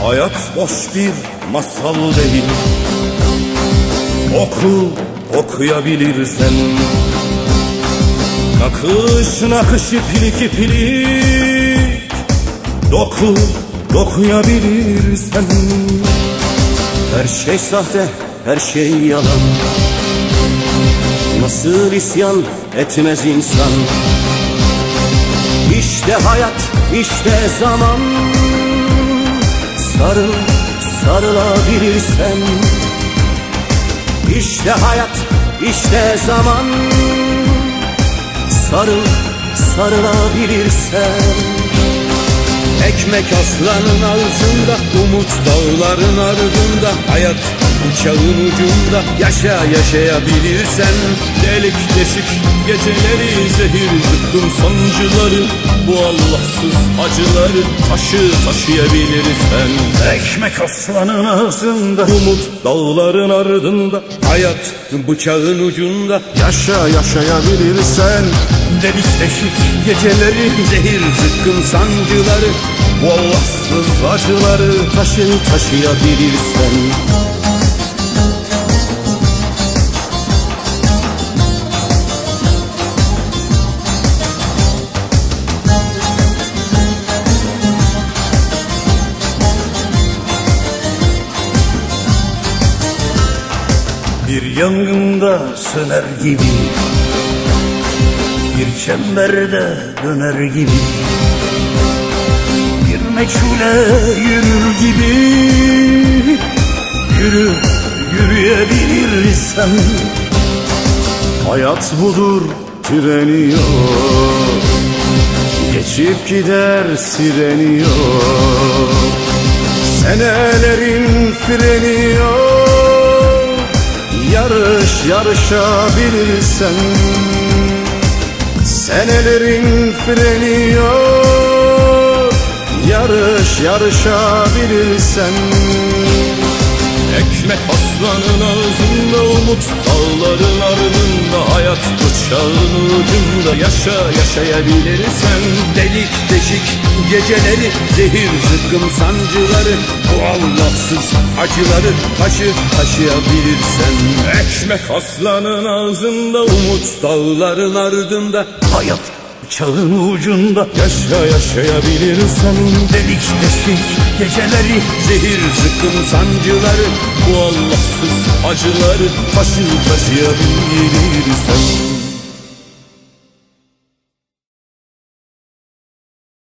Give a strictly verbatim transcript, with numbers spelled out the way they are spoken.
Hayat boş bir masal değil. Oku, okuyabilirsen. Nakış nakış iplik iplik. Doku, dokuyabilirsen. Her şey sahte, her şey yalan. Nasıl isyan etmez insan? İşte hayat, işte zaman. Sarıl, sarılabilirsen. İşte hayat, işte zaman. Sarıl, sarılabilirsen. Ekmek aslanın ağzında, umut dağların ardında. Hayat uçağın ucunda, yaşa yaşayabilirsen. Delik deşik geceleri, zehir zıkkım sancıları, bu Allahsız acıları taşı taşıyabilirsen. Ekmek aslanın ağzında, umut dağların ardında. Hayat bıçağın ucunda, Yaşa yaşayabilirsen. Delik deşik geceleri, zehir zıkkım sancıları, bu Allahsız acıları taşı taşıyabilirsen. Bir yangında söner gibi, bir çemberde döner gibi, bir meçhule yürür gibi. Yürü, yürüyebilirsen. Hayat budur, treni yok. Geçip gider sireni yok. Senelerin freni yok. Yarış yarışabilirsen. Senelerin freni yok. Yarış yarışabilirsen. Ekmek aslanın ağzında, umut dağların ardında. Hayat bıçağın ucunda, yaşa yaşayabilirsen. delik deşik geceleri, zehir zıkkım sancıları, bu Allahsız acıları taşı taşıyabilirsen. Ekmek aslanın ağzında, umut Dağların ardında, hayat bıçağın ucunda. Yaşa yaşayabilirsen. Delik deşik geceleri, zehir zıkkım sancıları, bu Allahsız acıları taşı taşıyabilirsen.